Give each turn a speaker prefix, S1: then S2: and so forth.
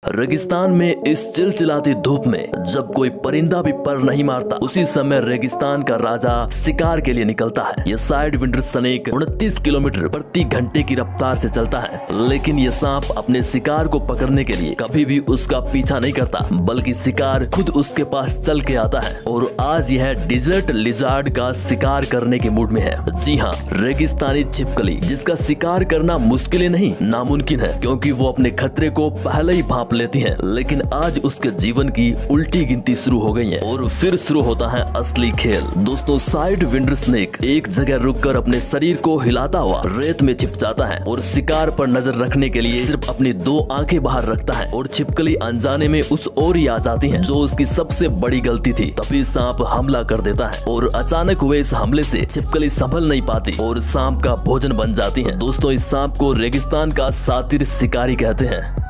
S1: रेगिस्तान में इस चिलचिलाती धूप में जब कोई परिंदा भी पर नहीं मारता, उसी समय रेगिस्तान का राजा शिकार के लिए निकलता है। यह साइड विंडर स्नेक 29 किलोमीटर प्रति घंटे की रफ्तार से चलता है, लेकिन यह सांप अपने शिकार को पकड़ने के लिए कभी भी उसका पीछा नहीं करता, बल्कि शिकार खुद उसके पास चल के आता है। और आज यह डिजर्ट लिजार्ड का शिकार करने के मूड में है। जी हाँ, रेगिस्तानी छिपकली, जिसका शिकार करना मुश्किल नहीं नामुमकिन है, क्योंकि वो अपने खतरे को पहले ही भांप लेती है। लेकिन आज उसके जीवन की उल्टी गिनती शुरू हो गई है और फिर शुरू होता है असली खेल। दोस्तों, साइड विंडर स्नेक एक जगह रुककर अपने शरीर को हिलाता हुआ रेत में छिप जाता है और शिकार पर नजर रखने के लिए सिर्फ अपनी 2 आंखें बाहर रखता है और छिपकली अनजाने में उस ओर ही आ जाती है, जो उसकी सबसे बड़ी गलती थी। तभी सांप हमला कर देता है और अचानक हुए इस हमले से छिपकली संभल नहीं पाती और सांप का भोजन बन जाती है। दोस्तों, इस सांप को रेगिस्तान का सातिर शिकारी कहते हैं।